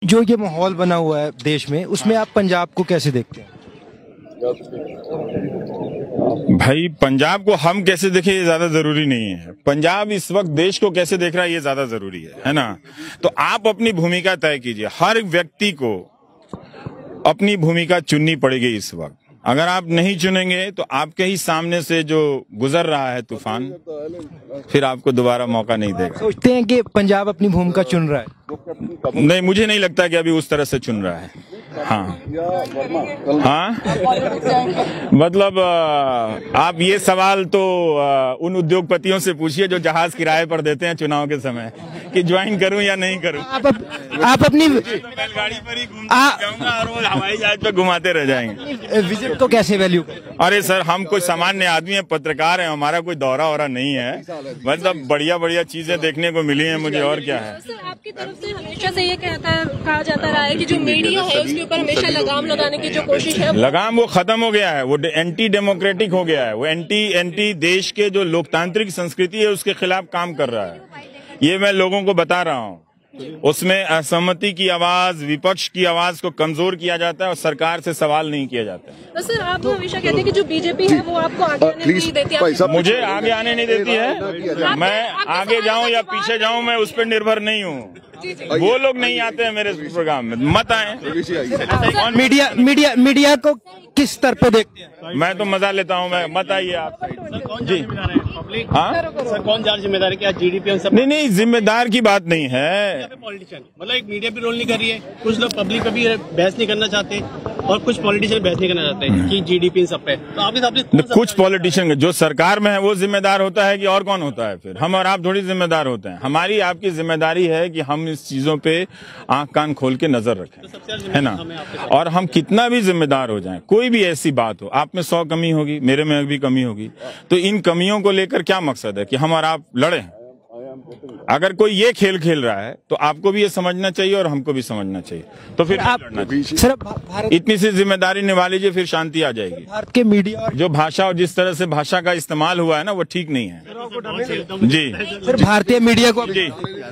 जो ये माहौल बना हुआ है देश में, उसमें आप पंजाब को कैसे देखते हैं? भाई पंजाब को हम कैसे देखें ये ज्यादा जरूरी नहीं है। पंजाब इस वक्त देश को कैसे देख रहा है ये ज्यादा जरूरी है ना। तो आप अपनी भूमिका तय कीजिए। हर व्यक्ति को अपनी भूमिका चुननी पड़ेगी इस वक्त। अगर आप नहीं चुनेंगे तो आपके ही सामने से जो गुजर रहा है तूफान, फिर आपको दोबारा मौका नहीं देगा। सोचते हैं कि पंजाब अपनी भूमिका चुन रहा है? नहीं, मुझे नहीं लगता कि अभी उस तरह से चुन रहा है। हाँ हाँ, मतलब आप ये सवाल तो उन उद्योगपतियों से पूछिए जो जहाज किराए पर देते हैं चुनाव के समय, कि ज्वाइन करूं या नहीं करूं। आप अपनी बैलगाड़ी पर ही घूमते जाऊंगा और वो हवाई जहाज पर घुमाते रह जाएंगे। विजिट को कैसे वैल्यू? अरे सर, हम कोई सामान्य आदमी है, पत्रकार है, हमारा कोई दौरा वौरा नहीं है। मतलब बढ़िया बढ़िया चीजें देखने को मिली हैं मुझे, और क्या है। सर, आपकी तरफ से हमेशा से ये कहा जाता रहा है कि जो मीडिया है उसके ऊपर हमेशा लगाम लगाने की जो कोशिश है, लगाम वो खत्म हो गया है, वो एंटी डेमोक्रेटिक हो गया है, वो एंटी देश के जो लोकतांत्रिक संस्कृति है उसके खिलाफ काम कर रहा है। ये मैं लोगों को बता रहा हूँ। उसमें असहमति की आवाज, विपक्ष की आवाज को कमजोर किया जाता है और सरकार से सवाल नहीं किया जाता है। तो सर, आप हमेशा कहते हैं कि जो बीजेपी है वो आपको आगे आने नहीं देती है। मुझे आगे आने नहीं देती है। मैं आगे जाऊं या पीछे जाऊं, मैं उस पर निर्भर नहीं हूँ। वो लोग नहीं आते हैं मेरे प्रोग्राम में, मत आए। मीडिया को किस स्तर पे देखते हैं? मैं तो मजा लेता हूँ, मैं मत आइए आप जी। हाँ सर, कौन ज्यादा जिम्मेदार है? क्या जीडीपी सब? नहीं, जिम्मेदार की बात नहीं है। पॉलिटिशियन मतलब एक मीडिया भी रोल नहीं कर रही है, कुछ लोग पब्लिक पे भी बहस नहीं करना चाहते और कुछ पॉलिटिशियन बहस नहीं करना चाहते कि जीडीपी इन सब पे। तो आपके साथ कुछ पॉलिटिशियन जो सरकार में है वो जिम्मेदार होता है कि और कौन होता है? फिर हम और आप थोड़ी जिम्मेदार होते हैं। हमारी आपकी जिम्मेदारी है कि हम इस चीजों पे आंख कान खोल के नजर रखें, है ना। और हम कितना भी जिम्मेदार हो जाएं, कोई भी ऐसी बात हो, आप में 100 कमी होगी, मेरे में भी कमी होगी, तो इन कमियों को लेकर क्या मकसद है कि हम और आप लड़ें? अगर कोई ये खेल खेल रहा है तो आपको भी ये समझना चाहिए और हमको भी समझना चाहिए। तो फिर आप सर इतनी सी जिम्मेदारी निभा लीजिए, फिर शांति आ जाएगी। भारत के मीडिया जो भाषा और जिस तरह से भाषा का इस्तेमाल हुआ है ना, वो ठीक नहीं है जी। सर, भारतीय मीडिया को जी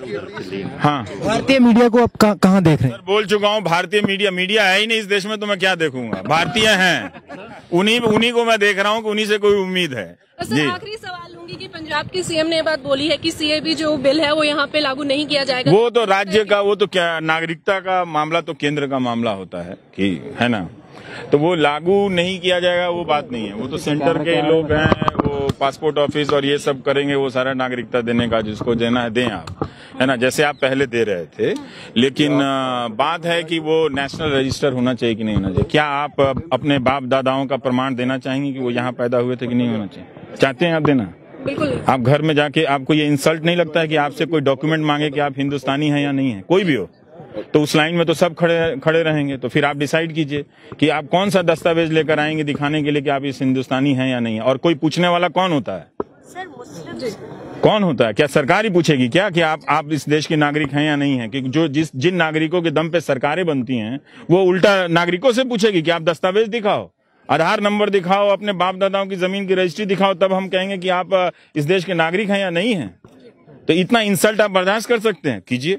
हाँ, भारतीय मीडिया को आप कहाँ देख रहे हैं? सर, बोल चुका हूँ, भारतीय मीडिया है ही नहीं इस देश में, तो मैं क्या देखूंगा? भारतीय हैं, उन्हीं को मैं देख रहा हूँ कि उन्हीं से कोई उम्मीद है जी। आखिरी सवाल लूंगी कि पंजाब के सीएम ने बात बोली है कि सीएबी जो बिल है वो यहाँ पे लागू नहीं किया जाएगा। वो तो राज्य का, वो तो क्या, नागरिकता का मामला तो केंद्र का मामला होता है कि, है ना। तो वो लागू नहीं किया जाएगा वो बात नहीं है। वो तो सेंटर के लोग हैं, वो पासपोर्ट ऑफिस और ये सब करेंगे, वो सारा नागरिकता देने का जिसको देना है दें आप, है ना, जैसे आप पहले दे रहे थे। लेकिन बात है कि वो नेशनल रजिस्टर होना चाहिए कि नहीं होना चाहिए। क्या आप अपने बाप दादाओं का प्रमाण देना चाहेंगे कि वो यहाँ पैदा हुए थे कि नहीं होना चाहिए? चाहते हैं आप देना? बिल्कुल। आप घर में जाके आपको ये इंसल्ट नहीं लगता है कि आपसे कोई डॉक्यूमेंट मांगे कि आप हिंदुस्तानी हैं या नहीं है? कोई भी हो तो उस लाइन में तो सब खड़े रहेंगे। तो फिर आप डिसाइड कीजिए कि आप कौन सा दस्तावेज लेकर आएंगे दिखाने के लिए कि आप इस हिंदुस्तानी हैं या नहीं है। और कोई पूछने वाला कौन होता है? सर, मुस्लिम कौन होता है? क्या सरकार ही पूछेगी क्या कि आप इस देश के नागरिक हैं या नहीं है? कि जो जिन नागरिकों के दम पे सरकारें बनती हैं, वो उल्टा नागरिकों से पूछेगी कि आप दस्तावेज दिखाओ, आधार नंबर दिखाओ, अपने बाप दादाओं की जमीन की रजिस्ट्री दिखाओ, तब हम कहेंगे कि आप इस देश के नागरिक हैं या नहीं हैं। तो इतना इंसल्ट आप बर्दाश्त कर सकते हैं? कीजिए।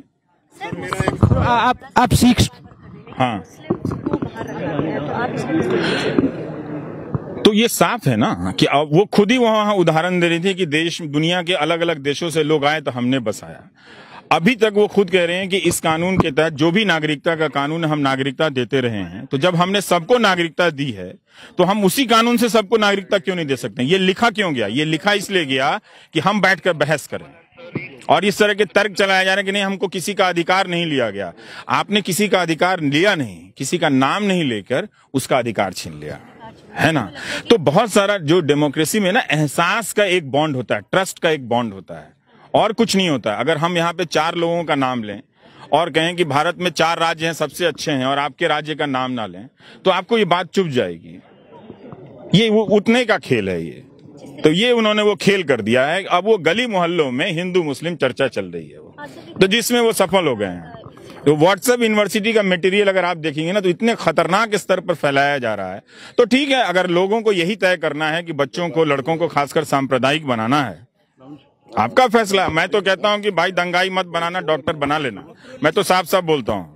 आप सीख। हाँ, तो ये साफ है ना कि वो खुद ही वहां उदाहरण दे रही थी कि देश, दुनिया के अलग अलग देशों से लोग आए तो हमने बसाया। अभी तक वो खुद कह रहे हैं कि इस कानून के तहत, जो भी नागरिकता का कानून है, हम नागरिकता देते रहे हैं। तो जब हमने सबको नागरिकता दी है तो हम उसी कानून से सबको नागरिकता क्यों नहीं दे सकते? ये लिखा क्यों गया? ये लिखा इसलिए गया कि हम बैठकर बहस करें और इस तरह के तर्क चलाया जा रहा है कि नहीं, हमको किसी का अधिकार नहीं लिया गया। आपने किसी का अधिकार लिया नहीं, किसी का नाम नहीं लेकर उसका अधिकार छीन लिया, है ना। तो बहुत सारा जो डेमोक्रेसी में ना एहसास का एक बॉन्ड होता है, ट्रस्ट का एक बॉन्ड होता है, और कुछ नहीं होता है। अगर हम यहाँ पे 4 लोगों का नाम लें और कहें कि भारत में 4 राज्य हैं सबसे अच्छे हैं और आपके राज्य का नाम ना लें, तो आपको ये बात चुभ जाएगी। ये वो उतने का खेल है ये। तो ये उन्होंने वो खेल कर दिया है। अब वो गली मोहल्लों में हिंदू मुस्लिम चर्चा चल रही है वो, तो जिसमें वो सफल हो गए हैं। तो व्हाट्सएप यूनिवर्सिटी का मटेरियल अगर आप देखेंगे ना, तो इतने खतरनाक स्तर पर फैलाया जा रहा है। तो ठीक है, अगर लोगों को यही तय करना है कि बच्चों को, लड़कों को खासकर सांप्रदायिक बनाना है, आपका फैसला। मैं तो कहता हूं कि भाई दंगाई मत बनाना, डॉक्टर बना लेना। मैं तो साफ साफ बोलता हूं,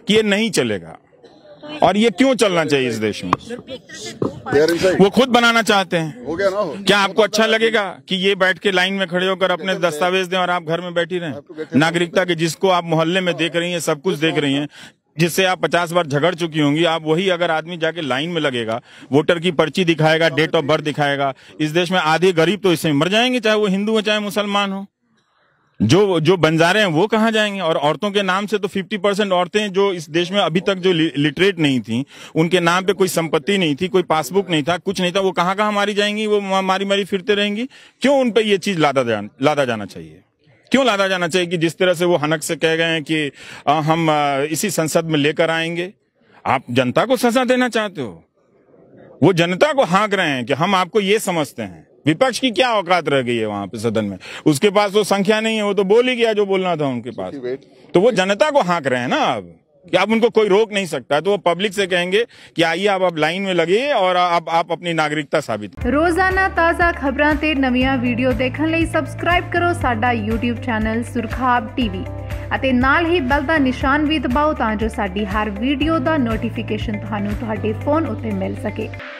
कि ये नहीं चलेगा। और ये क्यों चलना चाहिए इस देश में? वो खुद बनाना चाहते हैं। हो गया ना हो। क्या आपको अच्छा लगेगा कि ये बैठ के लाइन में खड़े होकर अपने दस्तावेज दें और आप घर में बैठी रहें? नागरिकता के जिसको आप मोहल्ले में देख रही हैं, सब कुछ देख रही हैं, जिससे आप 50 बार झगड़ चुकी होंगी, आप वही अगर आदमी जाके लाइन में लगेगा, वोटर की पर्ची दिखाएगा, डेट ऑफ बर्थ दिखाएगा, इस देश में आधे गरीब तो इससे मर जाएंगे, चाहे वो हिंदू हो चाहे मुसलमान हो। जो बंजारे हैं वो कहाँ जाएंगे? और औरतों के नाम से तो 50% औरतें जो इस देश में अभी तक जो लिटरेट नहीं थी, उनके नाम पे कोई संपत्ति नहीं थी, कोई पासबुक नहीं था, कुछ नहीं था, वो कहाँ मारी जाएंगी? वो मारी फिरते रहेंगी। क्यों उन पे ये चीज लादा जाना चाहिए? क्यों लादा जाना चाहिए कि जिस तरह से वो हनक से कह गए हैं कि हम इसी संसद में लेकर आएंगे? आप जनता को सजा देना चाहते हो? वो जनता को हाँक रहे हैं कि हम आपको ये समझते हैं। विपक्ष की क्या औकात रह गई है वहां पे सदन में? उसके पास वो संख्या नहीं है, वो तो बोल ही गया जो बोलना था उनके पास। तो वो जनता को हाँक रहे हैं ना अब, कि अब उनको कोई रोक नहीं सकता। तो वो पब्लिक से कहेंगे कि आइए आप लाइन में लगिए और आप अपनी नागरिकता साबित। रोजाना ताज़ा खबरां ते नवीं वीडियो देखने लई सबसक्राइब करो साडा YouTube चैनल सुरखाब TV ਅਤੇ ਨਾਲ ਹੀ ਬੈਲ ਦਾ ਨਿਸ਼ਾਨ ਵੀ ਦਬਾਓ ਤਾਂ ਜੋ ਸਾਡੀ ਹਰ ਵੀਡੀਓ ਦਾ ਨੋਟੀਫਿਕੇਸ਼ਨ ਤੁਹਾਨੂੰ ਤੁਹਾਡੇ ਫੋਨ ਉੱਤੇ ਮਿਲ ਸਕੇ।